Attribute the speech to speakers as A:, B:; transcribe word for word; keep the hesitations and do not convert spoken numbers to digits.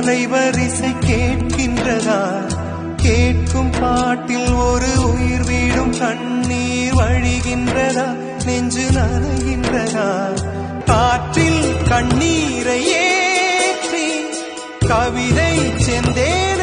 A: அலைவரிசை கேட்கின்றதா? கேட்கும் பாட்டில் ஒரு உயிர் வீடும் கண்ணீர் வழிகின்றதா? நெஞ்சு நனைகின்றதா? காற்றில் கண்ணீரை ஏற்றி கவிதை செந்தேன்